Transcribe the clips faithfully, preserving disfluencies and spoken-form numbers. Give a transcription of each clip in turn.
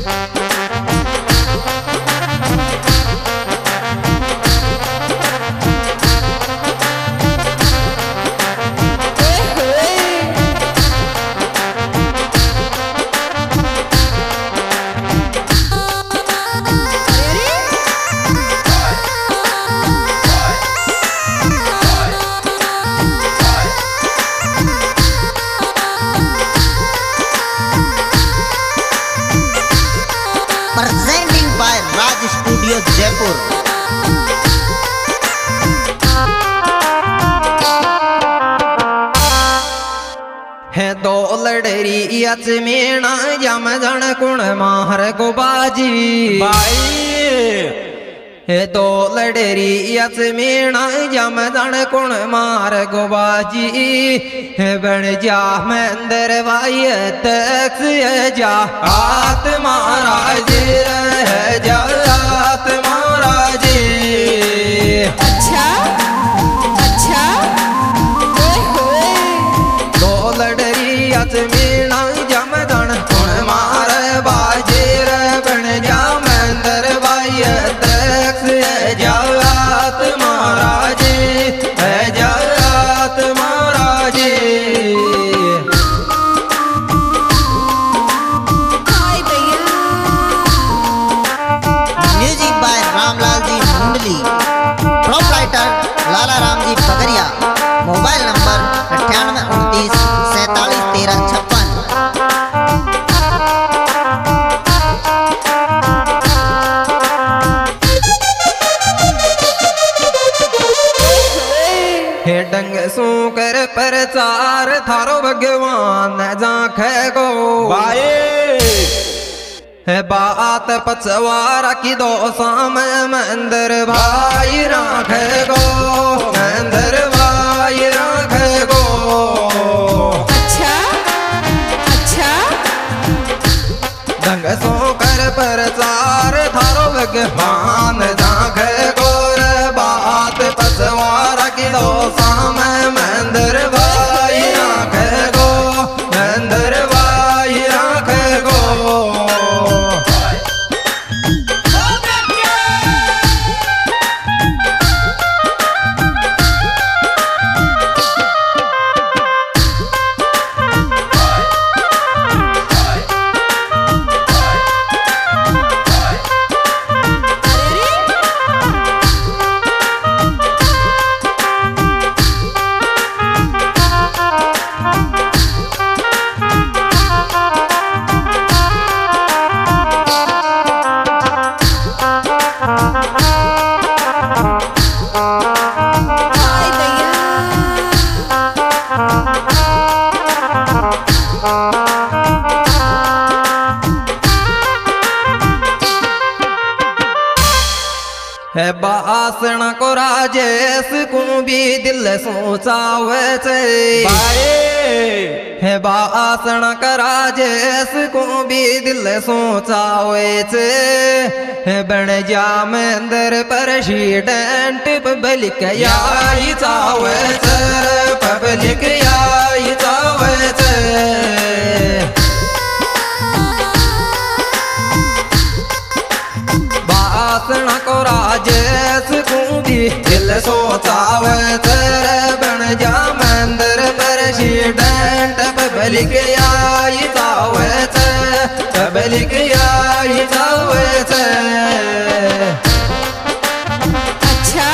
Presenting by Raj Studio Jaipur. है दो लड़री अचमेना जम जन कुण माहर को बाजी भाई है दो लड़री अचमेना जम जन कुण मार गो बाजी है बन जा मंदिर भाई तक जा हाथ महाराज रह जा हाथ महाराज। अच्छा अच्छा दो लड़री अचमेना जम जन कुण मार बाजी बन जा मंदिर भाई तक जा हाथ महाराज है जा हाथ महाराज। हाय भैया Music by Ramlal Ji Mundli. Proprietor Lala Ram Ji Pagaria. Mobile number अट्ठानवे उनतीस सैतालीस तेरह छप्पन। हे डंग सू कर प्रचार थारो भगवान जाख गो भाई है बात पचवारा की दो साम मंदिर भाई राख गो मंदिर भाई राख गो। अच्छा अच्छा डंग सू कर प्रचार थारो भगवान जाख गो बात पचवारा की दो साम मंदिर भाई राख गो मंदिर भाई राख गो। हाय भैया है बासण को राजेश को भी दिल सोचावे छे भाई है बासण का राजेश को भी दिल सोचावे छे है बन जा मंदिर प्रेसिडेंट पब्लिक याई चावे छे पब्लिक याई चावे छे। बासण को राजेश को भी दिल सोचावे तेरे बन जा मंदिर प्रेसिडेंट पब्लिक आई जावे छे पब्लिक आई जावे छे। अच्छा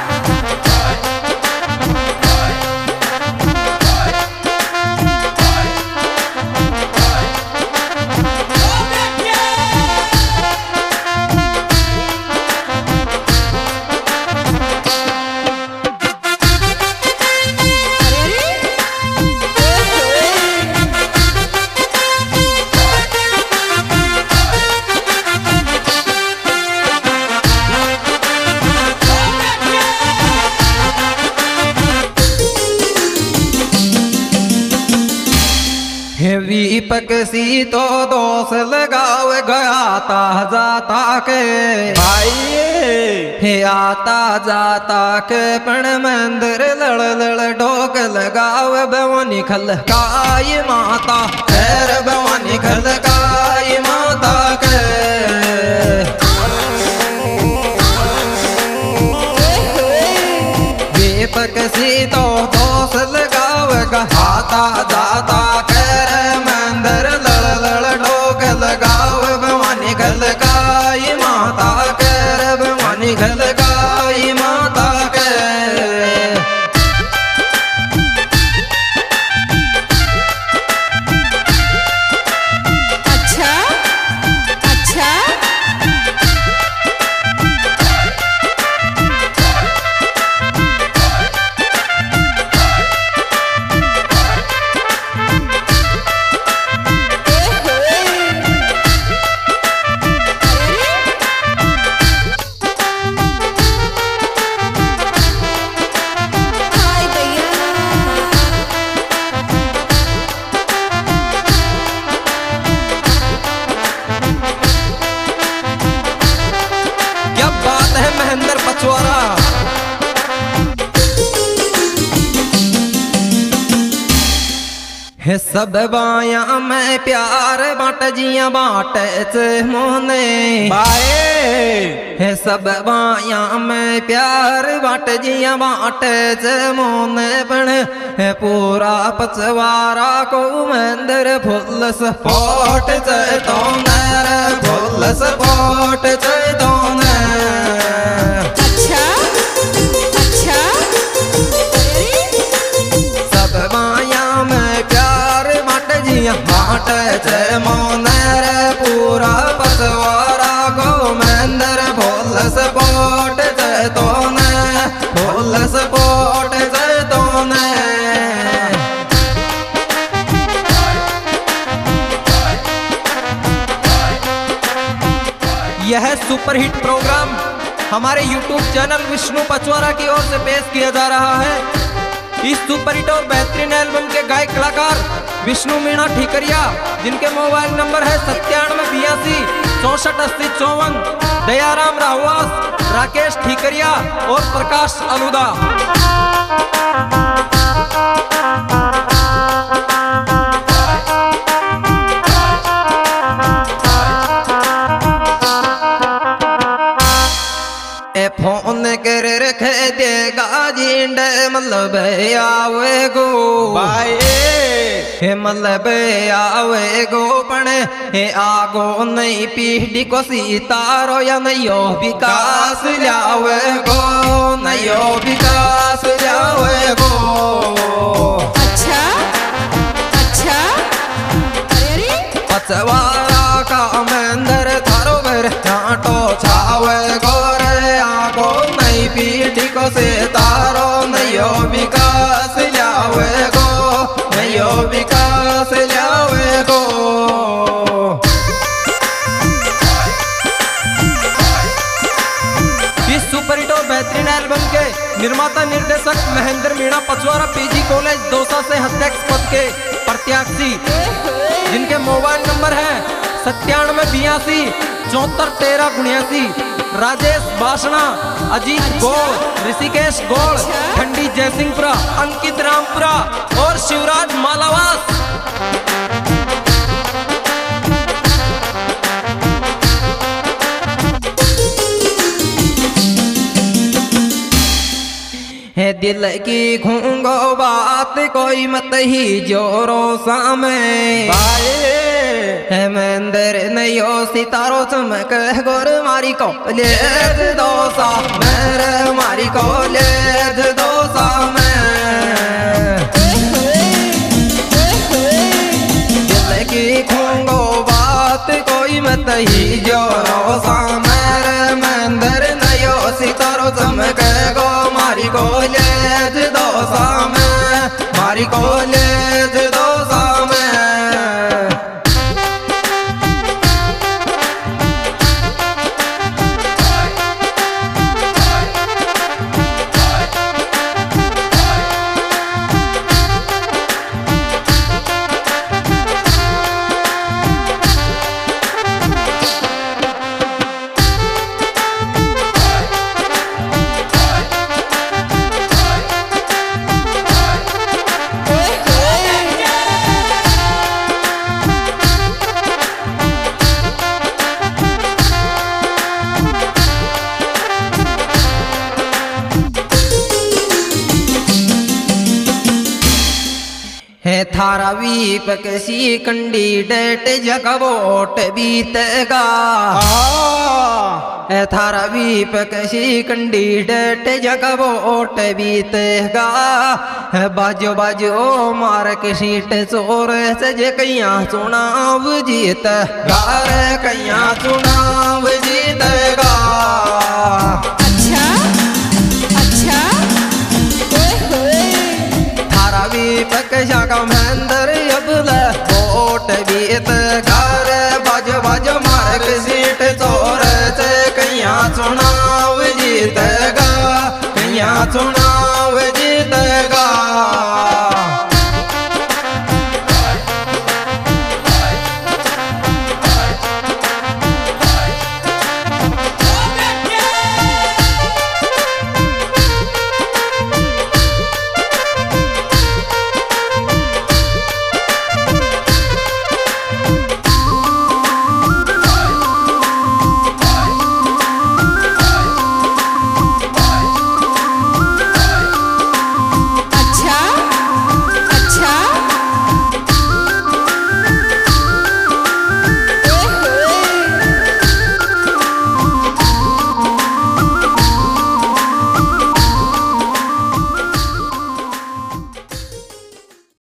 दीपक सी तो दोष लगाव गया ता जाता के भाई हे आता जाता के पण मंदिर लड़ लड़ डोक लगाव भवानी खल काय माता खैर भवानी खल काय माता के है सब बाया में प्यार बाट जिया बाट च मोने बाए है सब बाया में प्यार बाट जिया बाट च मोने पण है पूरा पचवारा को मंदिर फुल सपोट च तो नर फुल सपोट च तो अच्छा अच्छा सब बाया में प्यार बाट जिया बाट च मोनर पूरा पतवारा को मंदर फुल सपोट च तो फुल सपोट च तो यह सुपरहिट प्रोग्राम हमारे यूट्यूब चैनल विष्णु पचवारा की ओर से पेश किया जा रहा है। इस सुपरहिट और बेहतरीन एल्बम के गायक कलाकार विष्णु मीणा ठीकरिया, जिनके मोबाइल नंबर है सत्तानवे बियासी चौसठ अस्सी चौवन, दयाराम राहुआस, राकेश ठीकरिया और प्रकाश अलूदा। फोन कर रखे देगा जिंड मतलब आवे गो बाए हे मतलब आवे गो पण हे आगो नहीं पीढ़ी को सीतारो या नयो विकास लावे गो नयो विकास लावे गो। अच्छा अच्छा अरे पचवारा का मंदिर थारो घर कांटो छावे गो आगो नई पीढ़ी को से तारो नयो विकास लावे गो नयो विकास लावे गो। इस सुपरहिट और बेहतरीन एल्बम के निर्माता निर्देशक महेंद्र मीणा पचवारा पीजी कॉलेज दौसा से अध्यक्ष पद के प्रत्याशी, जिनके मोबाइल नंबर है सत्तानवे बियासी चौहत्तर तेरह उन्यासी। राजेश बासना, अजीत गोल, ऋषिकेश गोल, खंडी जयसिंहपुरा, अंकित रामपुरा और शिवराज मालावास। है दिल की खूंगो बात कोई मत ही जोरों सामे बाए है मंदिर नयो सितारो चमक गोर मारी को ले दोसा मेरे मारी को ले दोसा में दिल की खूंगो बात कोई मत ही जोरों सामे मंदिर नयो सितारो चमक गो मारी को ले दोसा में मारी को ले दोसा में। है थारा वीप कसी कैंडिडेट जगवोट बीतेगा है थारा वीप कसी कैंडिडेट जगवोट बीतेगा है बाजो बाजो मार्क सीट चोर सजे कैया चुनाव जीत गार कैया चुनाव जीतेगा। अच्छा अच्छा थारा वीप कसा का महेंद्र अबल वोट बीत घर बाज बाज मार्क सीट चोर से कैया चुनाव जीतेगा कैया चुनाव